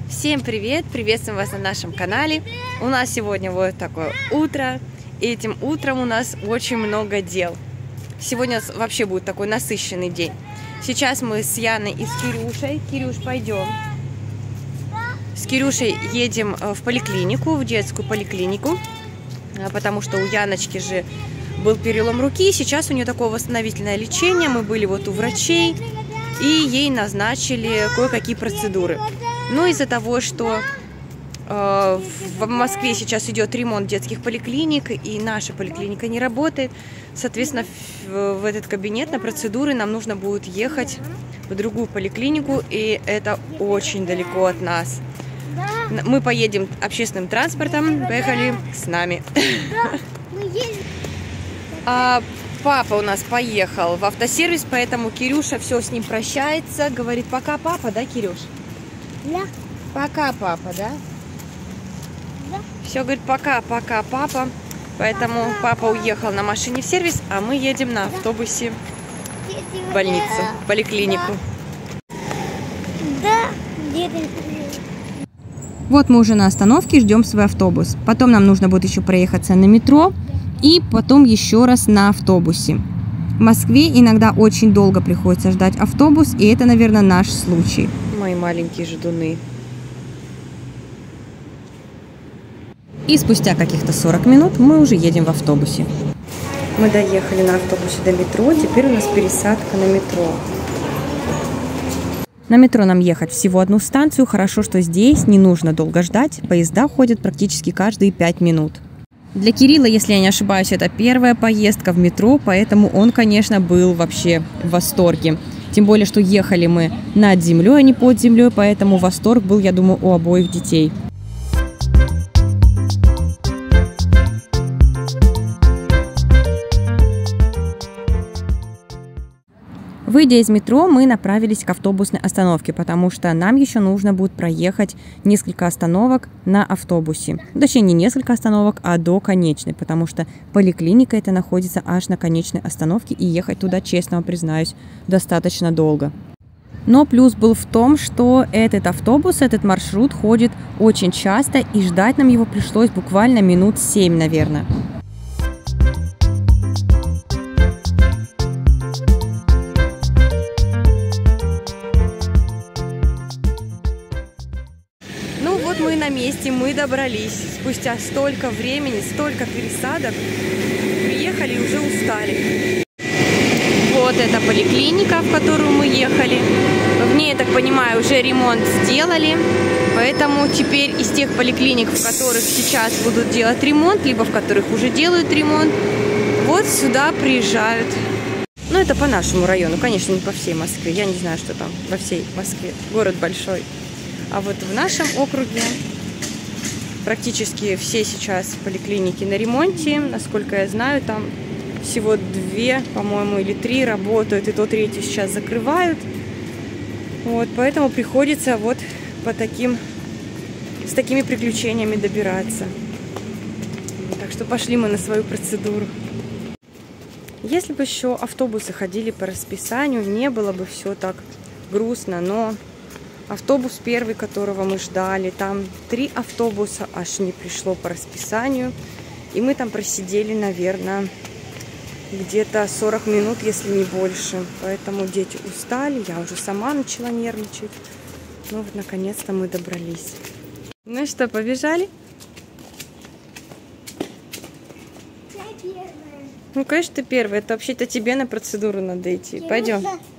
Всем привет! Приветствуем вас на нашем канале. У нас сегодня вот такое утро. И этим утром у нас очень много дел. Сегодня вообще будет такой насыщенный день. Сейчас мы с Яной и с Кирюшей. Кирюш, пойдем. С Кирюшей едем в поликлинику, в детскую поликлинику. Потому что у Яночки же был перелом руки. Сейчас у нее такое восстановительное лечение. Мы были вот у врачей. И ей назначили кое-какие процедуры. Но из-за того, что в Москве сейчас идет ремонт детских поликлиник, и наша поликлиника не работает, соответственно, в этот кабинет на процедуры нам нужно будет ехать в другую поликлинику, и это очень далеко от нас. Мы поедем общественным транспортом, поехали с нами. А папа у нас поехал в автосервис, поэтому Кирюша все с ним прощается, говорит пока, папа, да, Кирюш? Да. Пока, папа, да? Да. Все, говорит, пока, папа. Поэтому папа уехал на машине в сервис, а мы едем на автобусе в больницу, в поликлинику. Да. Вот мы уже на остановке, ждем свой автобус. Потом нам нужно будет еще проехаться на метро и потом еще раз на автобусе. В Москве иногда очень долго приходится ждать автобус, и это, наверное, наш случай. Мои маленькие ждуны. И спустя каких-то 40 минут мы уже едем в автобусе. Мы доехали на автобусе до метро, теперь у нас пересадка на метро. На метро нам ехать всего одну станцию, хорошо, что здесь не нужно долго ждать, поезда ходят практически каждые 5 минут. Для Кирилла, если я не ошибаюсь, это первая поездка в метро, поэтому он, конечно, был вообще в восторге. Тем более, что ехали мы над землей, а не под землей, поэтому восторг был, я думаю, у обоих детей. Выйдя из метро, мы направились к автобусной остановке, потому что нам еще нужно будет проехать несколько остановок на автобусе. Точнее, не несколько остановок, а до конечной, потому что поликлиника эта находится аж на конечной остановке, и ехать туда, честно вам признаюсь, достаточно долго. Но плюс был в том, что этот автобус, этот маршрут ходит очень часто, и ждать нам его пришлось буквально минут 7, наверное. Мы на месте, мы добрались. Спустя столько времени, столько пересадок, приехали и уже устали. Вот эта поликлиника, в которую мы ехали. В ней, я так понимаю, уже ремонт сделали. Поэтому теперь из тех поликлиник, в которых сейчас будут делать ремонт, либо в которых уже делают ремонт, вот сюда приезжают. Ну, это по нашему району, конечно, не по всей Москве. Я не знаю, что там во всей Москве. Город большой. А вот в нашем округе практически все сейчас поликлиники на ремонте. Насколько я знаю, там всего 2, по-моему, или 3 работают, и то 3-ю сейчас закрывают. Вот, поэтому приходится вот с такими приключениями добираться. Так что пошли мы на свою процедуру. Если бы еще автобусы ходили по расписанию, не было бы все так грустно, но... Автобус первый, которого мы ждали, там 3 автобуса аж не пришло по расписанию. И мы там просидели, наверное, где-то 40 минут, если не больше. Поэтому дети устали, я уже сама начала нервничать. Ну вот, наконец-то мы добрались. Ну что, побежали? Я первая. Ну, конечно, ты первая. Это вообще-то тебе на процедуру надо идти. Пойдем.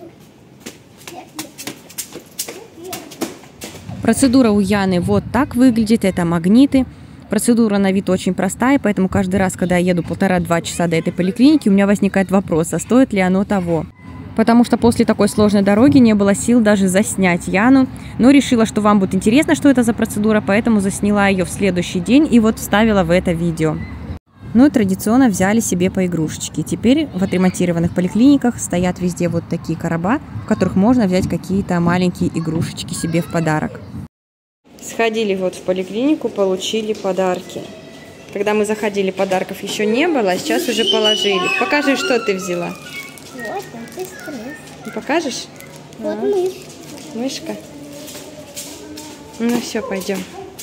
Процедура у Яны вот так выглядит, это магниты. Процедура на вид очень простая, поэтому каждый раз, когда я еду 1,5-2 часа до этой поликлиники, у меня возникает вопрос, а стоит ли оно того? Потому что после такой сложной дороги не было сил даже заснять Яну, но решила, что вам будет интересно, что это за процедура, поэтому засняла ее в следующий день и вот вставила в это видео. Ну и традиционно взяли себе по игрушечке. Теперь в отремонтированных поликлиниках стоят везде вот такие короба, в которых можно взять какие-то маленькие игрушечки себе в подарок. Сходили вот в поликлинику, получили подарки. Когда мы заходили, подарков еще не было, а сейчас уже положили. Покажи, что ты взяла. Вот, антистресс. Покажешь? Вот мышь. Мышка. Ну все, пойдем.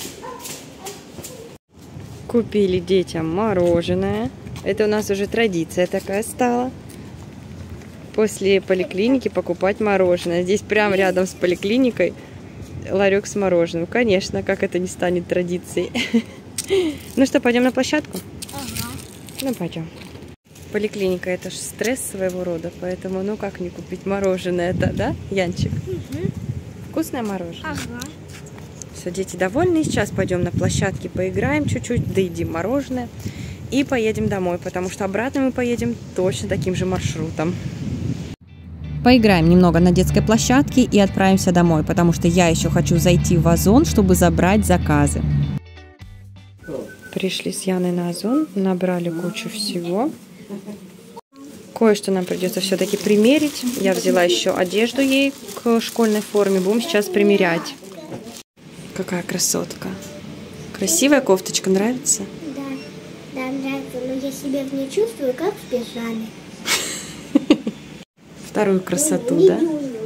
Купили детям мороженое. Это у нас уже традиция такая стала. После поликлиники покупать мороженое. Здесь прямо рядом с поликлиникой ларек с мороженым. Конечно, как это не станет традицией. Ну что, пойдем на площадку? Ага. Ну, пойдем. Поликлиника — это же стресс своего рода, поэтому ну как не купить мороженое-то, да, Янчик? Угу. Вкусное мороженое. Ага. Все, дети довольны. Сейчас пойдем на площадке, поиграем чуть-чуть, доедим мороженое и поедем домой, потому что обратно мы поедем точно таким же маршрутом. Поиграем немного на детской площадке и отправимся домой, потому что я еще хочу зайти в Озон, чтобы забрать заказы. Пришли с Яной на Озон, набрали кучу всего. Кое-что нам придется все-таки примерить. Я взяла еще одежду ей к школьной форме. Будем сейчас примерять. Какая красотка. Красивая кофточка, нравится? Да, да, нравится, но я себя в ней чувствую, как в пижаме. Вторую красоту, да?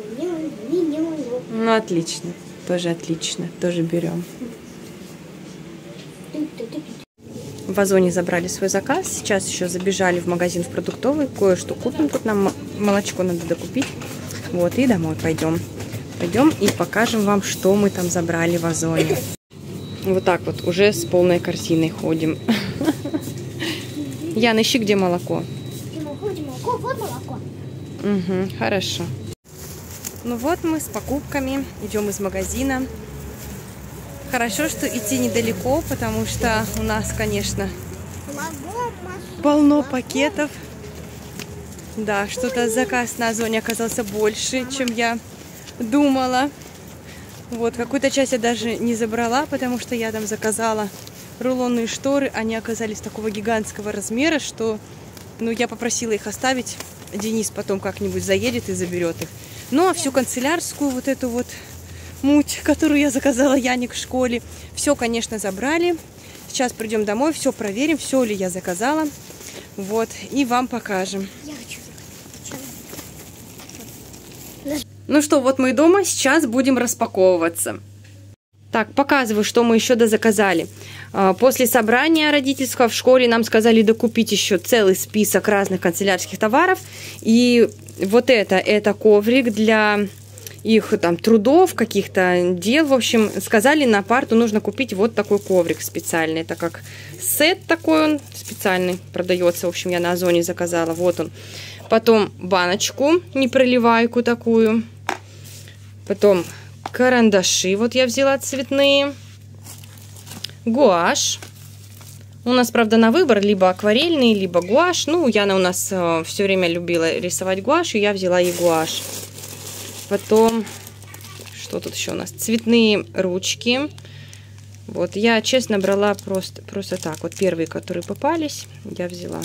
Ну, отлично. Тоже отлично. Тоже берем. В Озоне забрали свой заказ. Сейчас еще забежали в магазин в продуктовый. Кое-что купим. Тут нам молочко надо докупить. Вот, и домой пойдем. Пойдем и покажем вам, что мы там забрали в Озоне. Вот так вот, уже с полной корзиной ходим. Ян, ищи, где молоко. Молоко, вот молоко. Угу, хорошо. Ну вот мы с покупками идем из магазина. Хорошо, что идти недалеко, потому что у нас, конечно, полно пакетов. Да, что-то заказ на Озоне оказался больше, чем я думала. Вот, какую-то часть я даже не забрала, потому что я там заказала рулонные шторы. Они оказались такого гигантского размера, что я попросила их оставить. Денис потом как-нибудь заедет и заберет их. Ну, а всю канцелярскую вот эту вот муть, которую я заказала Яне в школе, все, конечно, забрали. Сейчас придем домой, все проверим, все ли я заказала. Вот, и вам покажем. Я хочу. Ну что, вот мы дома, сейчас будем распаковываться. Так, показываю, что мы еще дозаказали. После собрания родительского в школе нам сказали докупить еще целый список разных канцелярских товаров. И вот это коврик для их там трудов, каких-то дел. В общем, сказали, на парту нужно купить вот такой коврик специальный. Это как сет такой, он специальный продается. В общем, я на Озоне заказала. Вот он. Потом баночку непроливайку такую. Потом карандаши, вот я взяла цветные. Гуашь. У нас, правда, на выбор либо акварельный, либо гуашь. Ну, Яна у нас все время любила рисовать гуашью, я взяла и гуашь. Потом, что тут еще у нас? Цветные ручки. Вот, я, честно, брала просто так. Вот первые, которые попались, я взяла.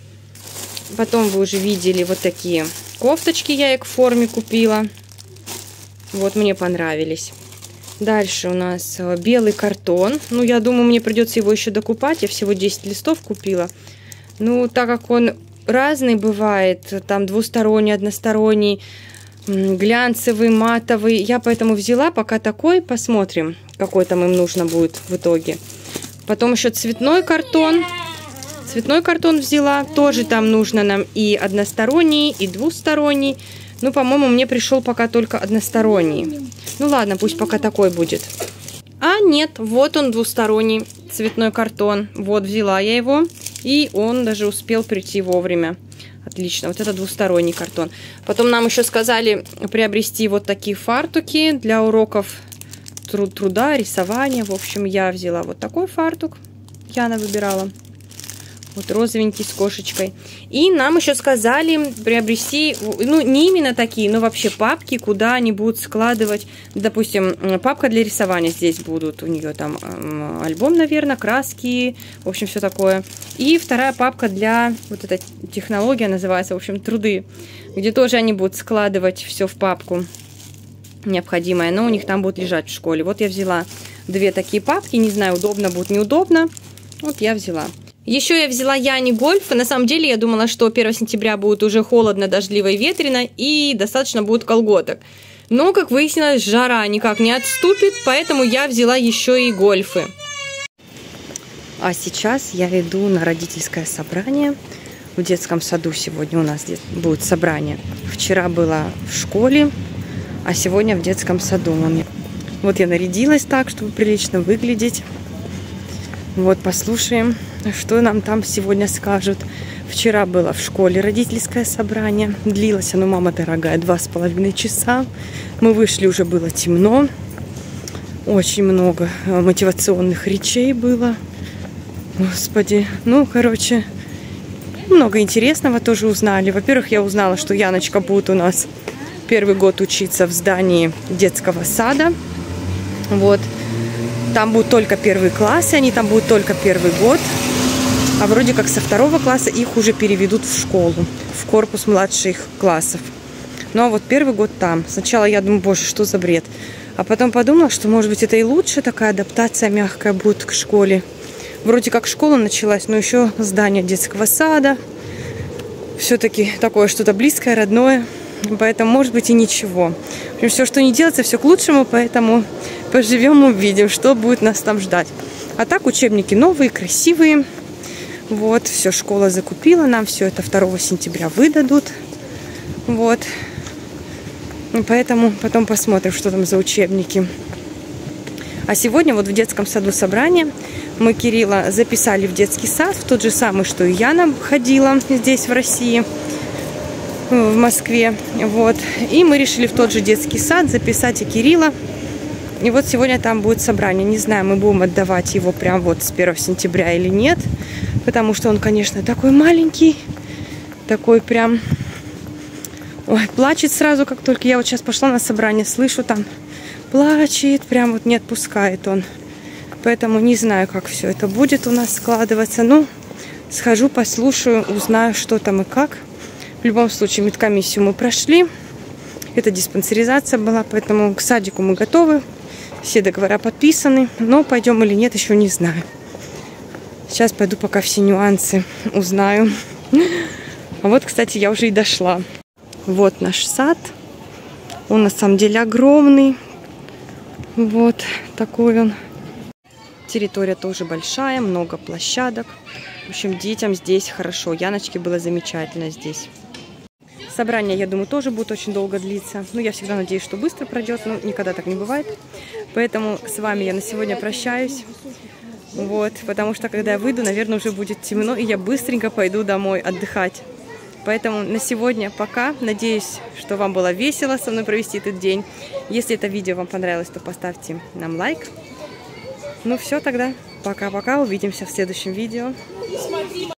Потом вы уже видели вот такие кофточки, я их в форме купила. Вот, мне понравились. Дальше у нас белый картон. Ну, я думаю, мне придется его еще докупать. Я всего 10 листов купила. Ну, так как он разный бывает, там двусторонний, односторонний, глянцевый, матовый. Я поэтому взяла пока такой. Посмотрим, какой там им нужно будет в итоге. Потом еще цветной картон. Цветной картон взяла. Тоже там нужно нам и односторонний, и двусторонний. Ну, по-моему, мне пришел пока только односторонний. Ну, ладно, пусть пока такой будет. А, нет, вот он двусторонний цветной картон. Вот, взяла я его. И он даже успел прийти вовремя. Отлично, вот это двусторонний картон. Потом нам еще сказали приобрести вот такие фартуки для уроков труда, рисования. В общем, я взяла вот такой фартук. Яна выбирала. Вот розовенький с кошечкой. И нам еще сказали приобрести, ну, не именно такие, но вообще папки, куда они будут складывать. Допустим, папка для рисования здесь будут. У нее там альбом, наверное, краски, в общем, все такое. И вторая папка для, вот эта технология называется, в общем, труды, где тоже они будут складывать все в папку необходимое, но у них там будет лежать в школе. Вот я взяла две такие папки, не знаю, удобно будет, неудобно. Вот я взяла. Еще я взяла Яне гольф. На самом деле я думала, что 1 сентября будет уже холодно, дождливо и ветрено, и достаточно будет колготок. Но, как выяснилось, жара никак не отступит, поэтому я взяла еще и гольфы. А сейчас я иду на родительское собрание. В детском саду сегодня у нас будет собрание. Вчера было в школе, а сегодня в детском саду. Вот я нарядилась так, чтобы прилично выглядеть. Вот послушаем, что нам там сегодня скажут. Вчера было в школе родительское собрание. Длилось оно, мама дорогая, 2,5 часа. Мы вышли, уже было темно. Очень много мотивационных речей было. Господи, ну, короче, много интересного тоже узнали. Во-первых, я узнала, что Яночка будет у нас первый год учиться в здании детского сада. Вот. Там будут только первые классы, они там будут только первый год. А вроде как со 2 класса их уже переведут в школу, в корпус младших классов. Ну а вот первый год там. Сначала я думаю, боже, что за бред. А потом подумала, что может быть это и лучше, такая адаптация мягкая будет к школе. Вроде как школа началась, но еще здание детского сада. Все-таки такое что-то близкое, родное. Поэтому может быть и ничего. В общем, все, что не делается, все к лучшему, поэтому поживем, увидим, что будет нас там ждать. А так учебники новые, красивые. Вот, все, школа закупила нам, все это 2 сентября выдадут. Вот. Поэтому потом посмотрим, что там за учебники. А сегодня вот в детском саду собрание. Мы Кирилла записали в детский сад, в тот же самый, что и Яна ходила здесь, в России, в Москве. Вот. И мы решили в тот же детский сад записать и Кирилла. И вот сегодня там будет собрание. Не знаю, мы будем отдавать его прям вот с 1 сентября или нет. Потому что он, конечно, такой маленький. Такой прям... Ой, плачет сразу, как только я вот сейчас пошла на собрание. Слышу там, плачет, прям вот не отпускает он. Поэтому не знаю, как все это будет у нас складываться. Ну, схожу, послушаю, узнаю, что там и как. В любом случае, медкомиссию мы прошли. Это диспансеризация была, поэтому к садику мы готовы. Все договора подписаны. Но пойдем или нет, еще не знаю. Сейчас пойду пока все нюансы узнаю. А вот, кстати, я уже и дошла. Вот наш сад. Он на самом деле огромный. Вот такой он. Территория тоже большая, много площадок. В общем, детям здесь хорошо. Яночке было замечательно здесь. Собрание, я думаю, тоже будет очень долго длиться. Но я всегда надеюсь, что быстро пройдет, но никогда так не бывает. Поэтому с вами я на сегодня прощаюсь. Вот, потому что когда я выйду, наверное, уже будет темно, и я быстренько пойду домой отдыхать. Поэтому на сегодня пока. Надеюсь, что вам было весело со мной провести этот день. Если это видео вам понравилось, то поставьте нам лайк. Ну все тогда. Пока-пока. Увидимся в следующем видео.